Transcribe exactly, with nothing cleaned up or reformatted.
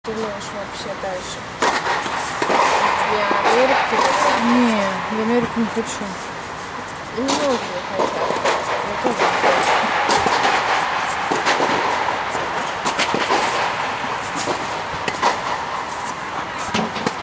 думаешь вообще дальше? Я Америку? Не, в Америку не хочу. Многие хотят.